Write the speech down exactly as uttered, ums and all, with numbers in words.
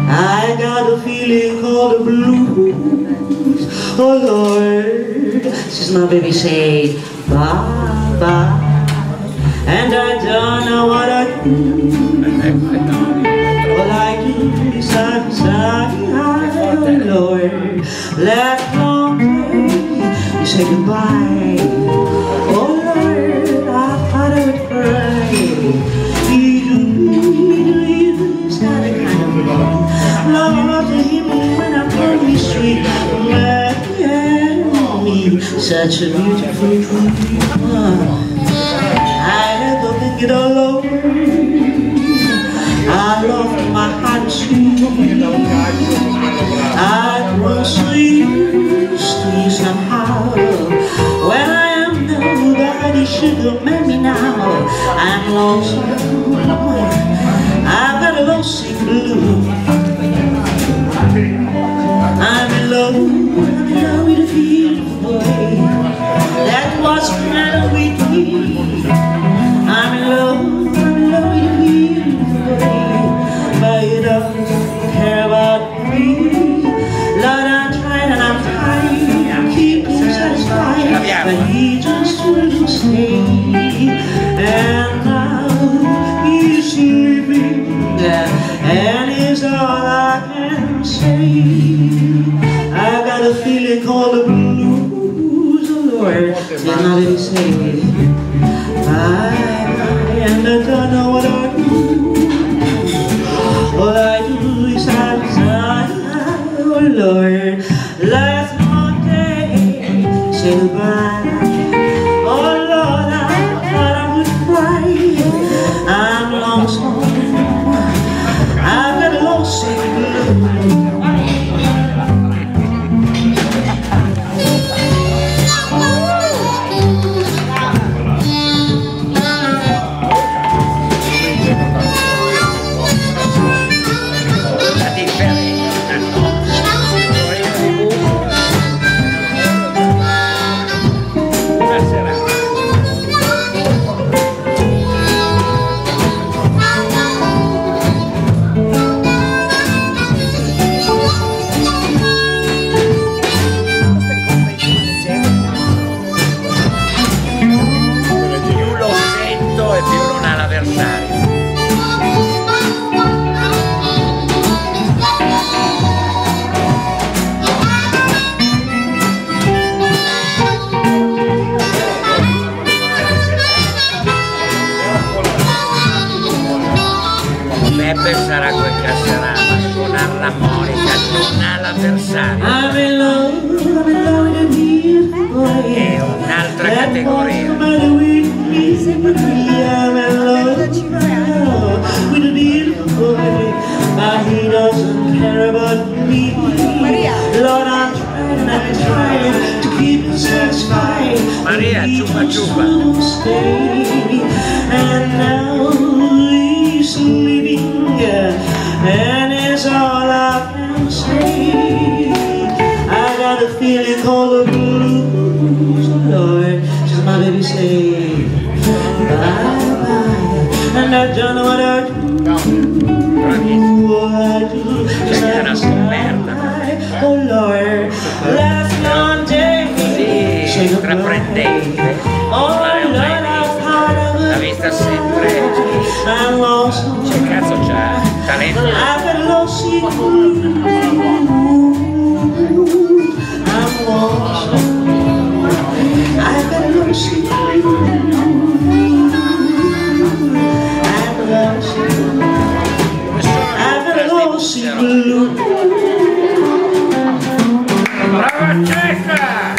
I got a feeling called the blues. Oh Lord, since my baby said bye bye, and I don't know what I do. All I do is I decide, oh Lord, last long day you say goodbye. Oh Lord, I thought I would cry. It's not the kind of love I love to hear me when I pull me sweet. Miami, such a beautiful dream. I never think it all over. I love my heart and sweet. I grow so used to you somehow. When I am nobody should have met me now. I'm lonesome. I've got a lovesick blue. I'm in love, I'm in love with a beautiful boy. That was the matter with me. I'm in love, I'm in love with a beautiful boy. But he doesn't care about me. Lord, I'm trying and I'm trying to keep him satisfied, but he just wouldn't stay. And now he's leaving, and it's all I can say. I got a feeling called the blues, oh Lord, and now let me say bye bye, and I don't know what I do. All I do is I decide, oh Lord, last Monday, say goodbye. Oh Lord, I thought I would cry. I'm lonesome. I've got a lovesick blue. Beppe sarà quel che sarà, ma suonare l'armonica non ha l'avversario. I'm in love, I'm in love with a beautiful boy. È un'altra categoria. I'm in love with a beautiful boy, but he doesn't care about me. Lord, I'm trying, I'm trying to keep him satisfied. Maria, ciupa ciupa. And now he's leaving, and it's all I can say. I got a feeling called the blues, Lord, just my baby say bye bye, and I don't know what I do. What I do, just I decide, oh Lord, last Monday, Sì, intraprendente, oh Lord, l'ha vista sempre. I'm lost. Che cazzo c'ha? Talento? I've got a lovesick blues. I'm lost. I've got a lovesick blues. I'm lost. I've got a lovesick blues. Brava Cecca!